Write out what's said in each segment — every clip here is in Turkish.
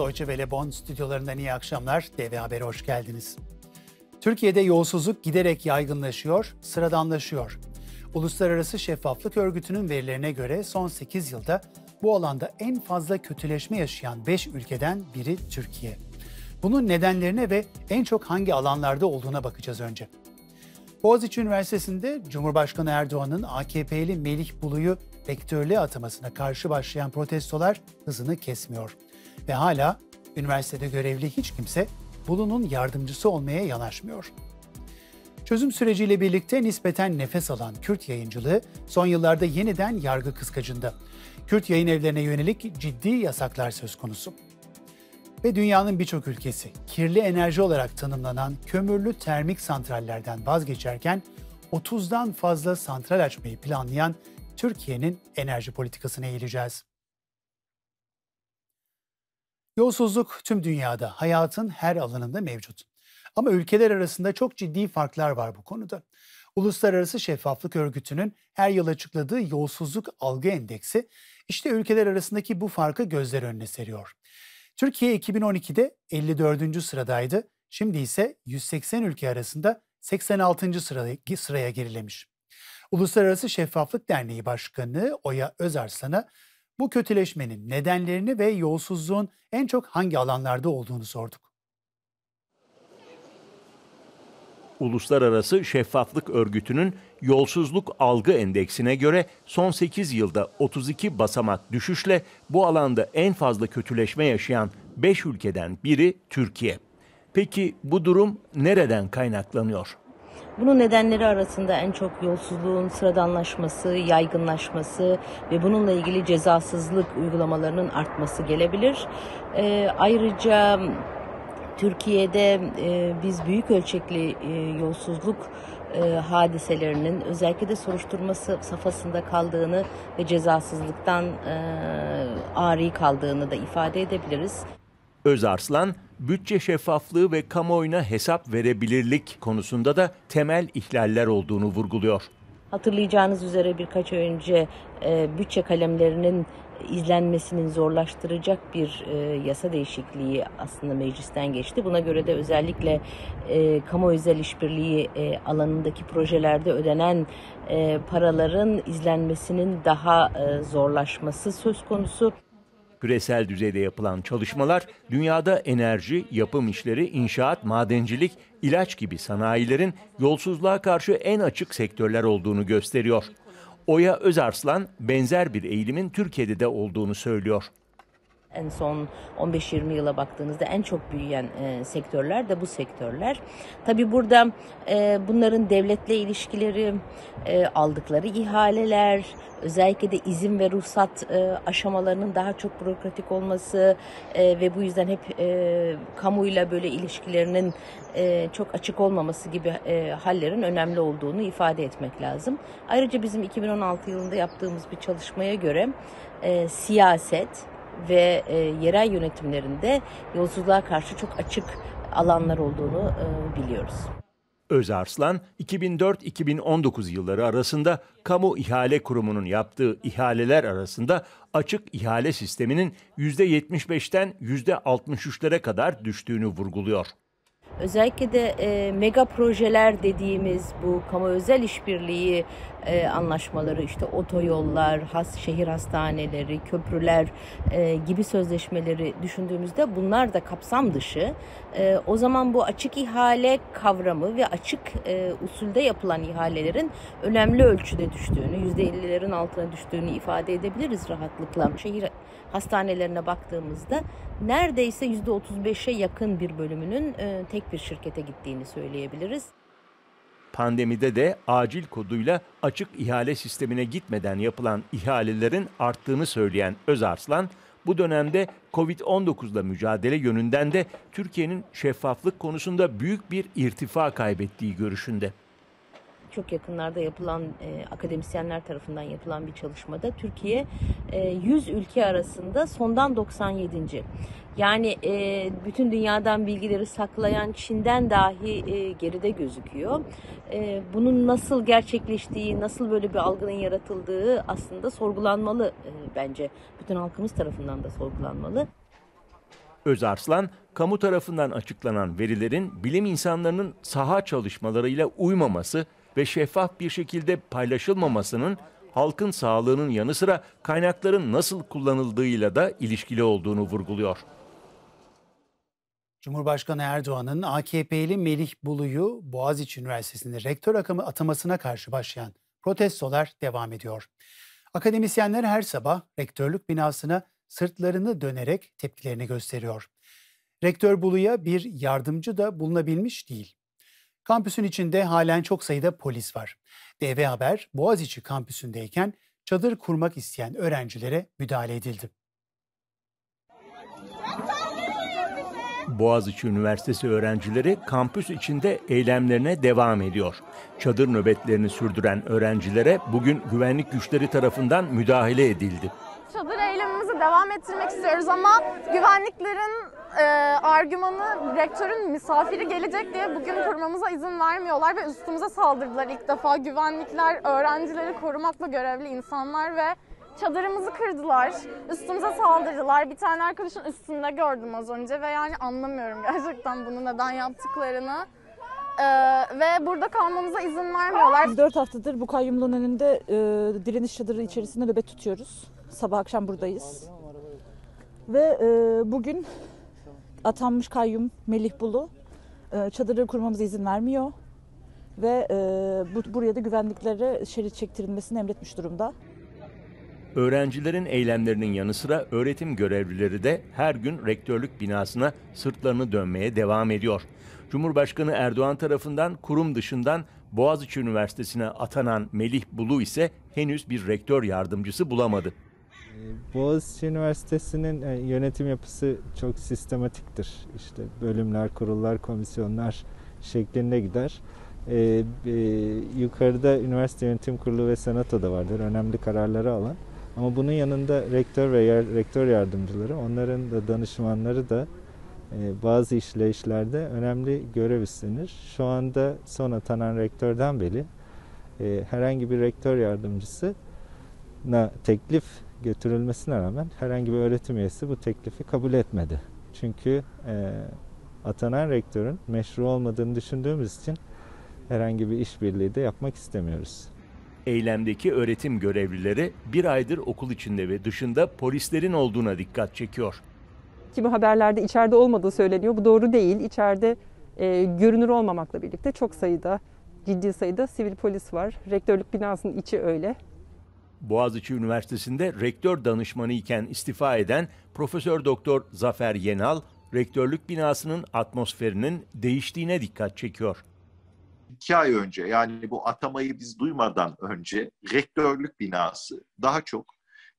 Deutsche Welle Bonn stüdyolarından iyi akşamlar. DV Haber'e hoş geldiniz. Türkiye'de yolsuzluk giderek yaygınlaşıyor, sıradanlaşıyor. Uluslararası Şeffaflık Örgütü'nün verilerine göre son 8 yılda bu alanda en fazla kötüleşme yaşayan 5 ülkeden biri Türkiye. Bunun nedenlerine ve en çok hangi alanlarda olduğuna bakacağız önce. Boğaziçi Üniversitesi'nde Cumhurbaşkanı Erdoğan'ın AKP'li Melih Bulu'yu rektörlüğe atamasına karşı başlayan protestolar hızını kesmiyor. Ve hala üniversitede görevli hiç kimse Bulu'nun yardımcısı olmaya yanaşmıyor. Çözüm süreciyle birlikte nispeten nefes alan Kürt yayıncılığı son yıllarda yeniden yargı kıskacında. Kürt yayın evlerine yönelik ciddi yasaklar söz konusu. Ve dünyanın birçok ülkesi kirli enerji olarak tanımlanan kömürlü termik santrallerden vazgeçerken 30'dan fazla santral açmayı planlayan Türkiye'nin enerji politikasına eğileceğiz. Yolsuzluk tüm dünyada, hayatın her alanında mevcut. Ama ülkeler arasında çok ciddi farklar var bu konuda. Uluslararası Şeffaflık Örgütü'nün her yıl açıkladığı yolsuzluk algı endeksi işte ülkeler arasındaki bu farkı gözler önüne seriyor. Türkiye 2012'de 54. sıradaydı, şimdi ise 180 ülke arasında 86. sıraya gerilemiş. Uluslararası Şeffaflık Derneği Başkanı Oya Özarslan'a bu kötüleşmenin nedenlerini ve yolsuzluğun en çok hangi alanlarda olduğunu sorduk. Uluslararası Şeffaflık Örgütü'nün yolsuzluk algı endeksine göre son 8 yılda 32 basamak düşüşle bu alanda en fazla kötüleşme yaşayan 5 ülkeden biri Türkiye. Peki bu durum nereden kaynaklanıyor? Bunun nedenleri arasında en çok yolsuzluğun sıradanlaşması, yaygınlaşması ve bununla ilgili cezasızlık uygulamalarının artması gelebilir. Ayrıca Türkiye'de biz büyük ölçekli yolsuzluk hadiselerinin özellikle de soruşturma safhasında kaldığını ve cezasızlıktan ari kaldığını da ifade edebiliriz. Özarslan, bütçe şeffaflığı ve kamuoyuna hesap verebilirlik konusunda da temel ihlaller olduğunu vurguluyor. Hatırlayacağınız üzere birkaç ay önce bütçe kalemlerinin izlenmesinin zorlaştıracak bir yasa değişikliği aslında meclisten geçti. Buna göre de özellikle kamu özel işbirliği alanındaki projelerde ödenen paraların izlenmesinin daha zorlaşması söz konusu. Küresel düzeyde yapılan çalışmalar dünyada enerji, yapım işleri, inşaat, madencilik, ilaç gibi sanayilerin yolsuzluğa karşı en açık sektörler olduğunu gösteriyor. Oya Özarslan benzer bir eğilimin Türkiye'de de olduğunu söylüyor. En son 15-20 yıla baktığınızda en çok büyüyen sektörler de bu sektörler. Tabii burada bunların devletle ilişkileri, aldıkları ihaleler, özellikle de izin ve ruhsat aşamalarının daha çok bürokratik olması ve bu yüzden hep kamuyla böyle ilişkilerinin çok açık olmaması gibi hallerin önemli olduğunu ifade etmek lazım. Ayrıca bizim 2016 yılında yaptığımız bir çalışmaya göre siyaset ve yerel yönetimlerinde yolsuzluğa karşı çok açık alanlar olduğunu biliyoruz. Özarslan, 2004-2019 yılları arasında Kamu İhale Kurumu'nun yaptığı ihaleler arasında açık ihale sisteminin %75'ten %63'lere kadar düştüğünü vurguluyor. Özellikle de mega projeler dediğimiz bu kamu özel işbirliği anlaşmaları, işte otoyollar, şehir hastaneleri, köprüler gibi sözleşmeleri düşündüğümüzde bunlar da kapsam dışı. O zaman bu açık ihale kavramı ve açık usulde yapılan ihalelerin önemli ölçüde düştüğünü, %50'lerin altına düştüğünü ifade edebiliriz rahatlıkla. Şehir hastanelerine baktığımızda neredeyse %35'e yakın bir bölümünün tek bir şirkete gittiğini söyleyebiliriz. Pandemide de acil koduyla açık ihale sistemine gitmeden yapılan ihalelerin arttığını söyleyen Özarslan, bu dönemde Covid-19'la mücadele yönünden de Türkiye'nin şeffaflık konusunda büyük bir irtifa kaybettiği görüşünde. Çok yakınlarda yapılan akademisyenler tarafından yapılan bir çalışmada Türkiye 100 ülke arasında sondan 97. Yani bütün dünyadan bilgileri saklayan Çin'den dahi geride gözüküyor. Bunun nasıl gerçekleştiği, nasıl böyle bir algının yaratıldığı aslında sorgulanmalı bence. Bütün halkımız tarafından da sorgulanmalı. Özarslan, kamu tarafından açıklanan verilerin bilim insanlarının saha çalışmalarıyla uymaması ve şeffaf bir şekilde paylaşılmamasının halkın sağlığının yanı sıra kaynakların nasıl kullanıldığıyla da ilişkili olduğunu vurguluyor. Cumhurbaşkanı Erdoğan'ın AKP'li Melih Bulu'yu Boğaziçi Üniversitesi'nde rektör atamasına karşı başlayan protestolar devam ediyor. Akademisyenler her sabah rektörlük binasına sırtlarını dönerek tepkilerini gösteriyor. Rektör Bulu'ya bir yardımcı da bulunabilmiş değil. Kampüsün içinde halen çok sayıda polis var. DV Haber, Boğaziçi kampüsündeyken çadır kurmak isteyen öğrencilere müdahale edildi. Boğaziçi Üniversitesi öğrencileri kampüs içinde eylemlerine devam ediyor. Çadır nöbetlerini sürdüren öğrencilere bugün güvenlik güçleri tarafından müdahale edildi. Çadır eylemimizi devam ettirmek istiyoruz ama güvenliklerin argümanı rektörün misafiri gelecek diye bugün kurmamıza izin vermiyorlar ve üstümüze saldırdılar ilk defa. Güvenlikler öğrencileri korumakla görevli insanlar ve çadırımızı kırdılar, üstümüze saldırdılar. Bir tane arkadaşın üstünde gördüm az önce ve yani anlamıyorum gerçekten bunu neden yaptıklarını. Ve burada kalmamıza izin vermiyorlar. Biz 4 haftadır bu kayyumluğun önünde direniş çadırı içerisinde nöbet tutuyoruz. Sabah akşam buradayız. Ve bugün atanmış kayyum Melih Bulu çadırı kurmamıza izin vermiyor. Ve buraya da güvenliklere şerit çektirilmesini emretmiş durumda. Öğrencilerin eylemlerinin yanı sıra öğretim görevlileri de her gün rektörlük binasına sırtlarını dönmeye devam ediyor. Cumhurbaşkanı Erdoğan tarafından kurum dışından Boğaziçi Üniversitesi'ne atanan Melih Bulu ise henüz bir rektör yardımcısı bulamadı. Boğaziçi Üniversitesi'nin yönetim yapısı çok sistematiktir. İşte bölümler, kurullar, komisyonlar şeklinde gider. Yukarıda üniversite yönetim kurulu ve senato da vardır. Önemli kararları alan. Ama bunun yanında rektör ve rektör yardımcıları, onların da danışmanları da bazı işleyişlerde önemli görev üstlenir. Şu anda son atanan rektörden beri herhangi bir rektör yardımcısına teklif götürülmesine rağmen herhangi bir öğretim üyesi bu teklifi kabul etmedi. Çünkü atanan rektörün meşru olmadığını düşündüğümüz için herhangi bir işbirliği de yapmak istemiyoruz. Eylemdeki öğretim görevlileri bir aydır okul içinde ve dışında polislerin olduğuna dikkat çekiyor. Kimi haberlerde içeride olmadığı söyleniyor. Bu doğru değil. İçeride görünür olmamakla birlikte çok sayıda, ciddi sayıda sivil polis var. Rektörlük binasının içi öyle. Boğaziçi Üniversitesi'nde rektör danışmanı iken istifa eden Profesör Doktor Zafer Yenal, rektörlük binasının atmosferinin değiştiğine dikkat çekiyor. 2 ay önce, yani bu atamayı biz duymadan önce rektörlük binası daha çok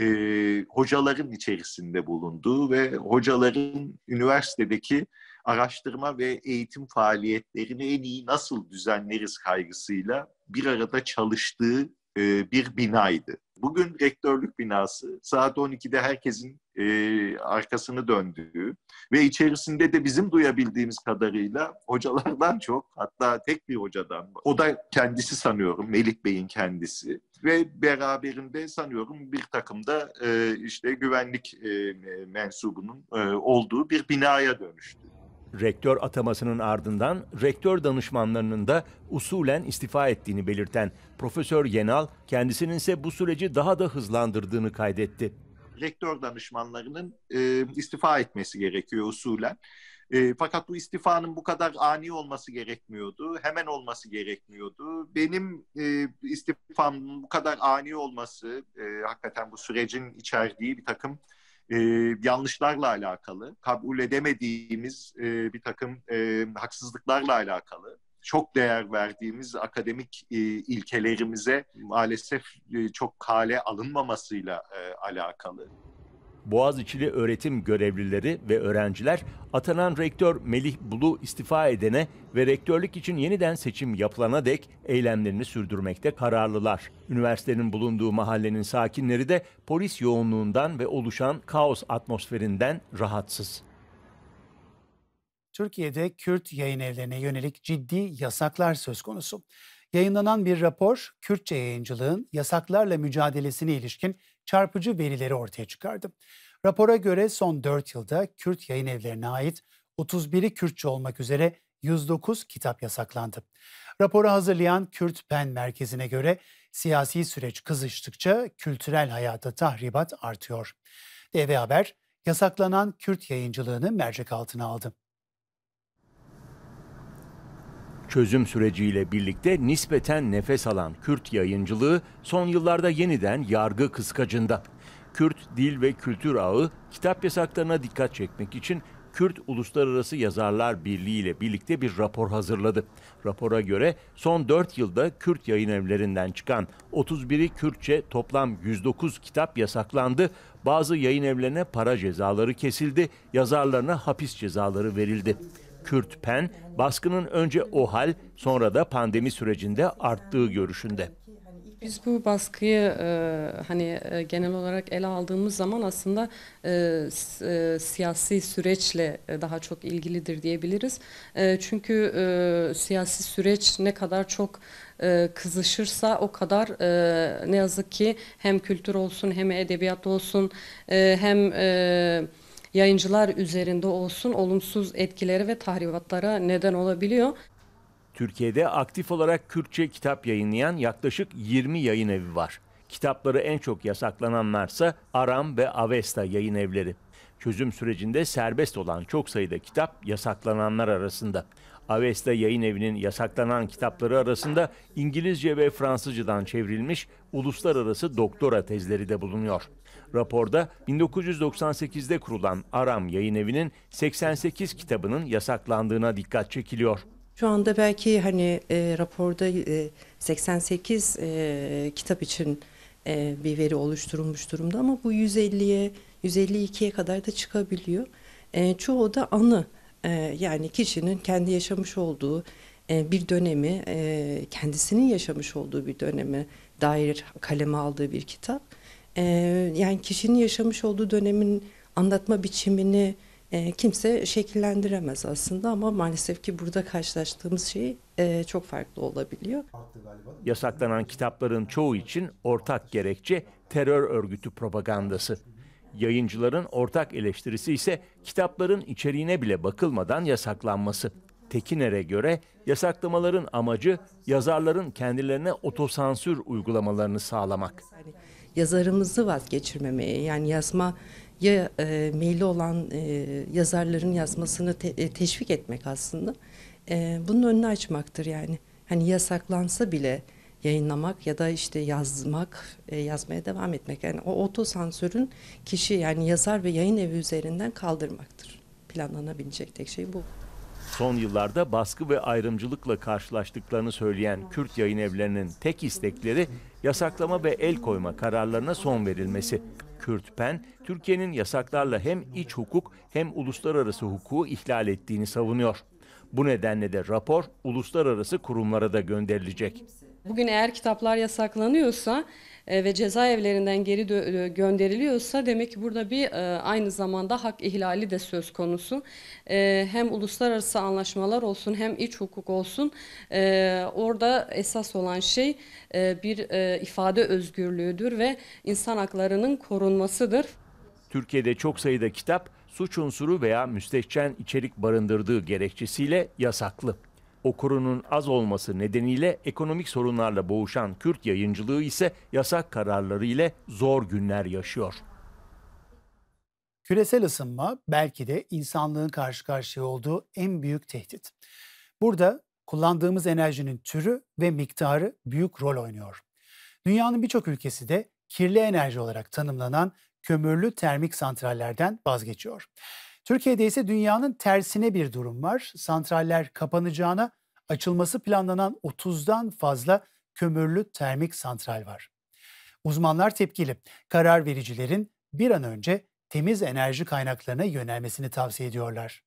hocaların içerisinde bulunduğu ve hocaların üniversitedeki araştırma ve eğitim faaliyetlerini en iyi nasıl düzenleriz kaygısıyla bir arada çalıştığı bir binaydı. Bugün rektörlük binası saat 12'de herkesin arkasını döndüğü ve içerisinde de bizim duyabildiğimiz kadarıyla hocalardan çok, hatta tek bir hocadan, o da kendisi sanıyorum, Melih Bey'in kendisi ve beraberinde sanıyorum bir takım da işte güvenlik mensubunun olduğu bir binaya dönüştü. Rektör atamasının ardından rektör danışmanlarının da usulen istifa ettiğini belirten Profesör Yenal, kendisinin ise bu süreci daha da hızlandırdığını kaydetti. Rektör danışmanlarının istifa etmesi gerekiyor usulen. Fakat bu istifanın bu kadar ani olması gerekmiyordu, hemen olması gerekmiyordu. Benim istifamın bu kadar ani olması, hakikaten bu sürecin içerdiği bir takım yanlışlarla alakalı, kabul edemediğimiz bir takım haksızlıklarla alakalı, çok değer verdiğimiz akademik ilkelerimize maalesef çok kale alınmamasıyla alakalı. Boğaziçi'li öğretim görevlileri ve öğrenciler atanan rektör Melih Bulu istifa edene ve rektörlük için yeniden seçim yapılana dek eylemlerini sürdürmekte kararlılar. Üniversitenin bulunduğu mahallenin sakinleri de polis yoğunluğundan ve oluşan kaos atmosferinden rahatsız. Türkiye'de Kürt yayın evlerine yönelik ciddi yasaklar söz konusu. Yayınlanan bir rapor, Kürtçe yayıncılığın yasaklarla mücadelesine ilişkin çarpıcı verileri ortaya çıkardı. Rapora göre son 4 yılda Kürt yayın evlerine ait 31'i Kürtçe olmak üzere 109 kitap yasaklandı. Raporu hazırlayan Kürt PEN Merkezi'ne göre siyasi süreç kızıştıkça kültürel hayata tahribat artıyor. DV Haber, yasaklanan Kürt yayıncılığını mercek altına aldı. Çözüm süreciyle birlikte nispeten nefes alan Kürt yayıncılığı son yıllarda yeniden yargı kıskacında. Kürt Dil ve Kültür Ağı kitap yasaklarına dikkat çekmek için Kürt Uluslararası Yazarlar Birliği ile birlikte bir rapor hazırladı. Rapora göre son 4 yılda Kürt yayın evlerinden çıkan 31'i Kürtçe toplam 109 kitap yasaklandı. Bazı yayın evlerine para cezaları kesildi, yazarlarına hapis cezaları verildi. Kürt PEN, baskının önce OHAL, sonra da pandemi sürecinde arttığı görüşünde. Biz bu baskıyı genel olarak ele aldığımız zaman aslında siyasi süreçle daha çok ilgilidir diyebiliriz. Çünkü siyasi süreç ne kadar çok kızışırsa o kadar ne yazık ki hem kültür olsun hem edebiyat olsun hem yayıncılar üzerinde olsun olumsuz etkileri ve tahribatlara neden olabiliyor. Türkiye'de aktif olarak Kürtçe kitap yayınlayan yaklaşık 20 yayın evi var. Kitapları en çok yasaklananlarsa Aram ve Avesta yayın evleri. Çözüm sürecinde serbest olan çok sayıda kitap yasaklananlar arasında. Avesta yayın evinin yasaklanan kitapları arasında İngilizce ve Fransızcadan çevrilmiş uluslararası doktora tezleri de bulunuyor. Raporda 1998'de kurulan Aram yayın evinin 88 kitabının yasaklandığına dikkat çekiliyor. Şu anda belki raporda 88 kitap için bir veri oluşturulmuş durumda ama bu 150'ye 152'ye kadar da çıkabiliyor. Çoğu da anı, yani kişinin kendi yaşamış olduğu bir dönemi, kendisinin yaşamış olduğu bir döneme dair kaleme aldığı bir kitap. Yani kişinin yaşamış olduğu dönemin anlatma biçimini kimse şekillendiremez aslında ama maalesef ki burada karşılaştığımız şey çok farklı olabiliyor. Yasaklanan kitapların çoğu için ortak gerekçe terör örgütü propagandası. Yayıncıların ortak eleştirisi ise kitapların içeriğine bile bakılmadan yasaklanması. Tekiner'e göre yasaklamaların amacı yazarların kendilerine otosansür uygulamalarını sağlamak. Yazarımızı vazgeçirmemeye, yani yazmaya meyilli olan yazarların yazmasını teşvik etmek aslında. Bunun önünü açmaktır yani. Hani yasaklansa bile yayınlamak ya da işte yazmaya devam etmek. Yani o otosansörün kişi, yani yazar ve yayın evi üzerinden kaldırmaktır. Planlanabilecek tek şey bu. Son yıllarda baskı ve ayrımcılıkla karşılaştıklarını söyleyen Kürt yayın evlerinin tek istekleri yasaklama ve el koyma kararlarına son verilmesi. Kürt PEN, Türkiye'nin yasaklarla hem iç hukuk hem uluslararası hukuku ihlal ettiğini savunuyor. Bu nedenle de rapor uluslararası kurumlara da gönderilecek. Bugün eğer kitaplar yasaklanıyorsa ve cezaevlerinden geri gönderiliyorsa demek ki burada bir aynı zamanda hak ihlali de söz konusu. Hem uluslararası anlaşmalar olsun hem iç hukuk olsun, orada esas olan şey bir ifade özgürlüğüdür ve insan haklarının korunmasıdır. Türkiye'de çok sayıda kitap suç unsuru veya müstehcen içerik barındırdığı gerekçesiyle yasaklı. Okurunun az olması nedeniyle ekonomik sorunlarla boğuşan Kürt yayıncılığı ise yasak kararları ile zor günler yaşıyor. Küresel ısınma belki de insanlığın karşı karşıya olduğu en büyük tehdit. Burada kullandığımız enerjinin türü ve miktarı büyük rol oynuyor. Dünyanın birçok ülkesi de kirli enerji olarak tanımlanan kömürlü termik santrallerden vazgeçiyor. Türkiye'de ise dünyanın tersine bir durum var. Santraller kapanacağına açılması planlanan 30'dan fazla kömürlü termik santral var. Uzmanlar tepkili. Karar vericilerin bir an önce temiz enerji kaynaklarına yönelmesini tavsiye ediyorlar.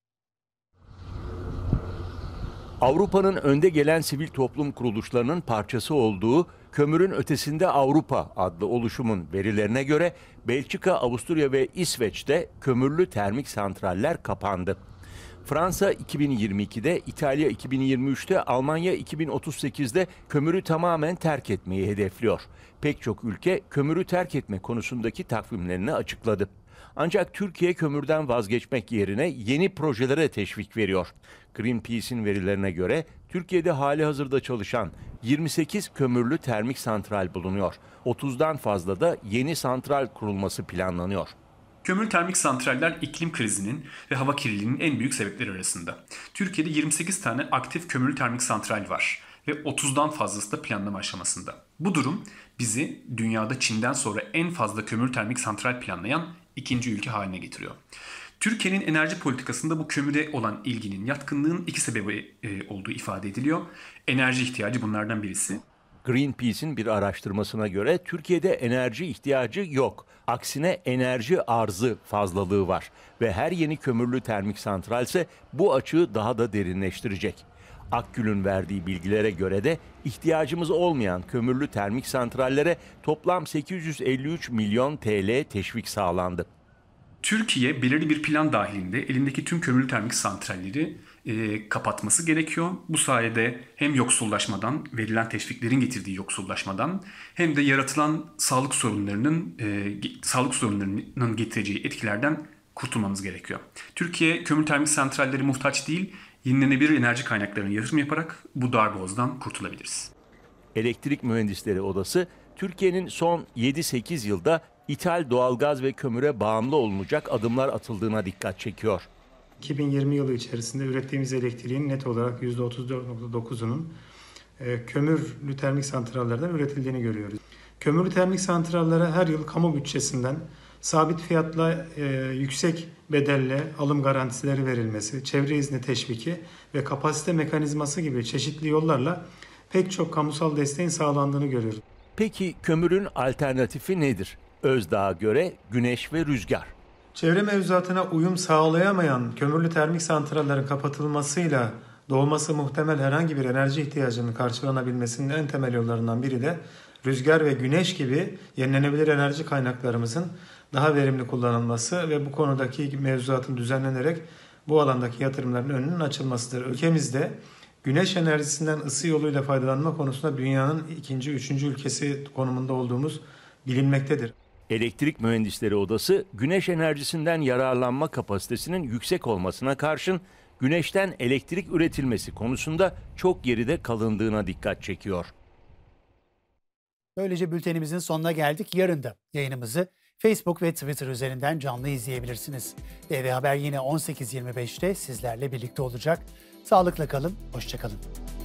Avrupa'nın önde gelen sivil toplum kuruluşlarının parçası olduğu Kömürün Ötesinde Avrupa adlı oluşumun verilerine göre Belçika, Avusturya ve İsveç'te kömürlü termik santraller kapandı. Fransa 2022'de, İtalya 2023'te, Almanya 2038'de kömürü tamamen terk etmeyi hedefliyor. Pek çok ülke kömürü terk etme konusundaki takvimlerini açıkladı. Ancak Türkiye kömürden vazgeçmek yerine yeni projelere teşvik veriyor. Greenpeace'in verilerine göre Türkiye'de hali hazırda çalışan 28 kömürlü termik santral bulunuyor. 30'dan fazla da yeni santral kurulması planlanıyor. Kömürlü termik santraller iklim krizinin ve hava kirliliğinin en büyük sebepleri arasında. Türkiye'de 28 tane aktif kömürlü termik santral var ve 30'dan fazlası da planlama aşamasında. Bu durum bizi dünyada Çin'den sonra en fazla kömürlü termik santral planlayan ikinci ülke haline getiriyor. Türkiye'nin enerji politikasında bu kömüre olan ilginin, yatkınlığın iki sebebi olduğu ifade ediliyor. Enerji ihtiyacı bunlardan birisi. Greenpeace'in bir araştırmasına göre Türkiye'de enerji ihtiyacı yok. Aksine enerji arzı fazlalığı var ve her yeni kömürlü termik santral ise bu açığı daha da derinleştirecek. Akgül'ün verdiği bilgilere göre de ihtiyacımız olmayan kömürlü termik santrallere toplam 853 milyon TL teşvik sağlandı. Türkiye belirli bir plan dahilinde elindeki tüm kömürlü termik santralleri kapatması gerekiyor. Bu sayede hem yoksullaşmadan, verilen teşviklerin getirdiği yoksullaşmadan hem de yaratılan sağlık sorunlarının getireceği etkilerden kurtulmamız gerekiyor. Türkiye kömürlü termik santralleri muhtaç değil, yenilenebilir enerji kaynaklarına yatırım yaparak bu darboğazdan kurtulabiliriz. Elektrik Mühendisleri Odası, Türkiye'nin son 7-8 yılda ithal doğalgaz ve kömüre bağımlı olunacak adımlar atıldığına dikkat çekiyor. 2020 yılı içerisinde ürettiğimiz elektriğin net olarak %34.9'unun kömürlü termik santrallerden üretildiğini görüyoruz. Kömürlü termik santrallere her yıl kamu bütçesinden sabit fiyatla yüksek bedelle alım garantisileri verilmesi, çevre izni teşviki ve kapasite mekanizması gibi çeşitli yollarla pek çok kamusal desteğin sağlandığını görüyoruz. Peki kömürün alternatifi nedir? Özdağ'a göre güneş ve rüzgar. Çevre mevzuatına uyum sağlayamayan kömürlü termik santrallerin kapatılmasıyla doğması muhtemel herhangi bir enerji ihtiyacının karşılanabilmesinin en temel yollarından biri de rüzgar ve güneş gibi yenilenebilir enerji kaynaklarımızın daha verimli kullanılması ve bu konudaki mevzuatın düzenlenerek bu alandaki yatırımların önünün açılmasıdır. Ülkemizde güneş enerjisinden ısı yoluyla faydalanma konusunda dünyanın ikinci, üçüncü ülkesi konumunda olduğumuz bilinmektedir. Elektrik Mühendisleri Odası, güneş enerjisinden yararlanma kapasitesinin yüksek olmasına karşın güneşten elektrik üretilmesi konusunda çok geride kalındığına dikkat çekiyor. Böylece bültenimizin sonuna geldik. Yarın da yayınımızı Facebook ve Twitter üzerinden canlı izleyebilirsiniz. DV Haber yine 18.25'te sizlerle birlikte olacak. Sağlıkla kalın, hoşça kalın.